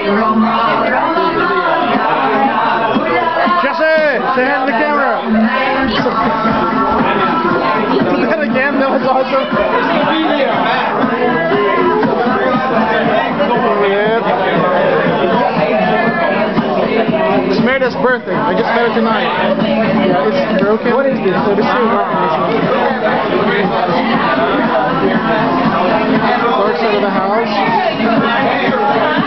Jesse, say hi to the camera. That again, that was awesome. It's Meredith's birthday. I just met her tonight. Yeah, it's broken. What is this? So this is dark side of the house.